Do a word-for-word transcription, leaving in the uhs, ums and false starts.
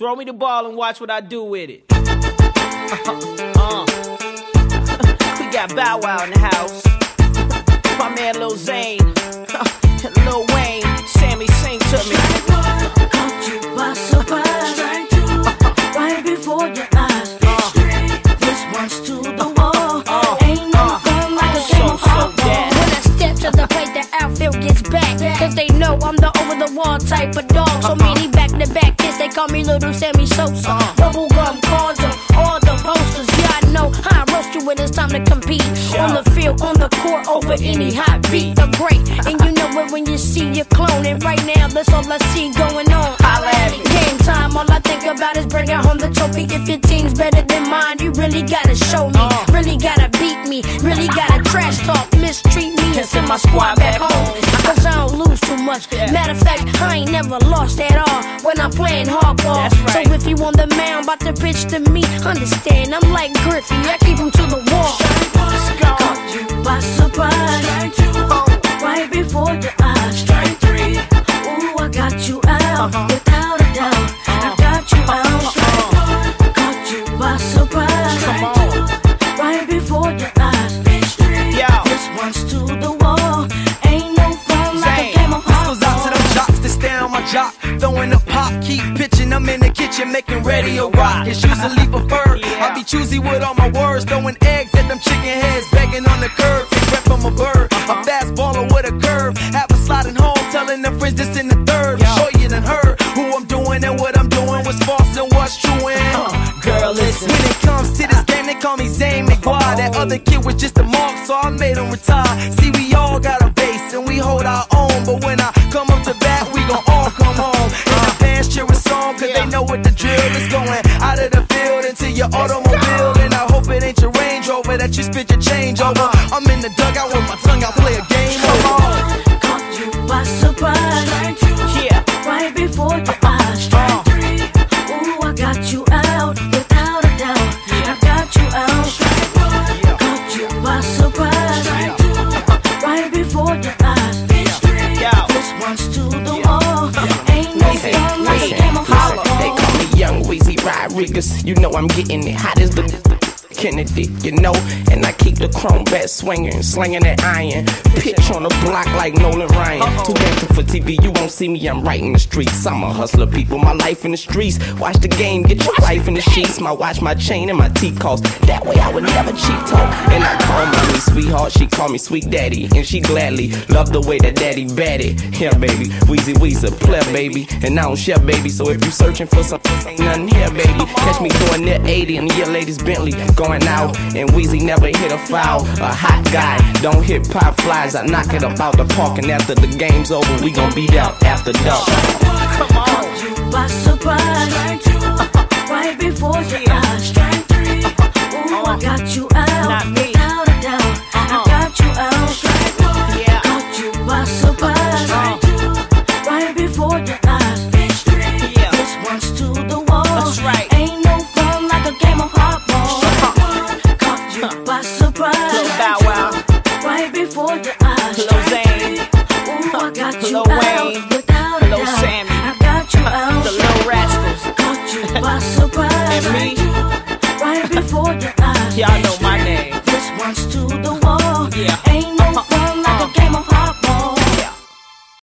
Throw me the ball and watch what I do with it. uh. We got Bow Wow in the house. My man Lil Zane, Lil Wayne, Sammy, sing to me. Caught you by surprise, right before your eyes. This one's to the wall. Ain't no fun like a game of football. When I step to the plate, the outfield gets back. Cause they know I'm the over-the-wall type of dog. So many back-to-back hits, they call me Little Sammy Sosa. Bubblegum cards on all the posters. Yeah, I know how I roast you when it's time to compete. On the field, on the court, over any hot beat. The great, and you know it when you see your clone. And right now, that's all I see going on. Game time, all I think about is bringing home the trophy. If your team's better than mine, you really gotta show me. Really gotta beat me, really gotta trash talk, mistreat me, and send my squad back home. Cause I don't lose too much. Matter of fact, I ain't never lost at all when I'm playing hardball. Right. So if you on the mound, about to pitch to me, understand, I'm like Griffey, I keep him to the wall. Caught you by surprise, right before your eyes. Strike three. Ooh, I got you out, without a doubt. I got you out. Caught you by surprise, right before your eyes. This one's to the wall. Ain't no fun like a game of hot. This goes out to them jocks that stay on my jock, throwing a pop, keep pitching. I'm in the kitchen making radio rock. It's usually preferred. I be choosy with all my words, throwing eggs at them chicken heads, begging on the curb. Take rep from a bird, a fast baller with a curve. Have a sliding home, telling them friends this in the third. Sure you done heard who I'm doing and what I'm doing, what's false and what's true. And girl, listen. When it comes to this game, they call me Zane McGuire. That other kid was just a mark, so I made him retire. See, we all got a base and we hold our own, but when I come up to bat, we gon' all come home. And the fans cheer a song, cause they know what the drill is. Going out of the field into your automobile, and I hope it ain't your Range Rover that you spit your change over. I'm in the dugout with my tongue out, play a game. Come on. Caught you by surprise, Yeah. right before your eyes. Strike three. Ooh, I got you out, without a doubt. I got you out. Caught you by surprise, right before your eyes. This one's to the wall. Ain't no fun like a game of holler. They call me Young Weezy Rodriguez. You know I'm getting it hot as the Kennedy, you know, and I keep the chrome bat swinging, slinging that iron. Pitch on the block like Nolan Ryan. Too dancing for T V, you won't see me, I'm right in the streets. I'm a hustler, people, my life in the streets. Watch the game, get your life in the sheets. My watch, my chain, and my teeth cost. That way I would never cheat talk. And I call mommy sweetheart, she call me sweet daddy. And she gladly love the way that daddy batted. Yeah, baby, Weezy Weezy, player, baby. And I don't share, baby, so if you searching for something, ain't nothing here, baby. Catch me doing net eighty in the year ladies Bentley. Going out, and Weezy never hit a foul. A hot guy, don't hit pop flies. I knock it up out the park, and after the game's over, we gon' beat out after dark. Come on. Caught you by surprise, right before your eyes. Strike three. Ooh, I got you out, Not me. without a doubt. I got you out. Yeah. Caught you by surprise, right before your eyes. Yeah. This one's to the wall. That's right. Ain't no fun like a game of hot ball. Caught you by surprise, Lil Bow Wow, right before your eyes. Lil Zane, Ooh, I got you Lil out, Wayne, without a Lil doubt. Sammy, I got you out. the Lil Rascals, Caught you by surprise, and me. right before your eyes. Y'all know